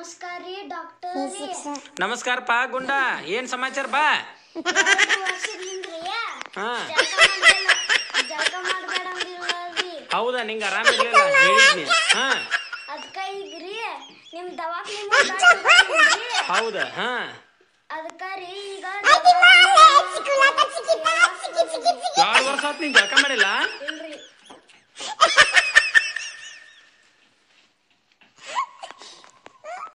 ನಮಸ್ಕಾರ ರೀ ಡಾಕ್ಟರ್ ರೀ. ನಮಸ್ಕಾರ ಪಾ ಗುಂಡ, ಏನ್ ಸಮಾಚಾರ ಬಾ? 2 ವರ್ಷದ ಹಿಂದ್ರಿ ಹಾ ಜಳಕ ಮಾಡಬೇಡ ಅಂದಿರಲ್ರಿ. ಹೌದಾ, ನಿಂಗೆ ಆರಾಮಿರ್ಲಿಲ್ಲ ಹೇಳಿದ್ನಿ. ಹಾ ಅದಕ್ಕ ಈಗ್ರಿ ನಿಮ್ ದವಾಖಾನೆ ಹೌದಾ? ಹಾ ಅದಕ್ಕ ರೀ ಈಗ 2 ವರ್ಷ ಆತ್ ನೀನ್ ಜಳಕ ಮಾಡಿಲ್ಲ? ಇಲ್ರಿ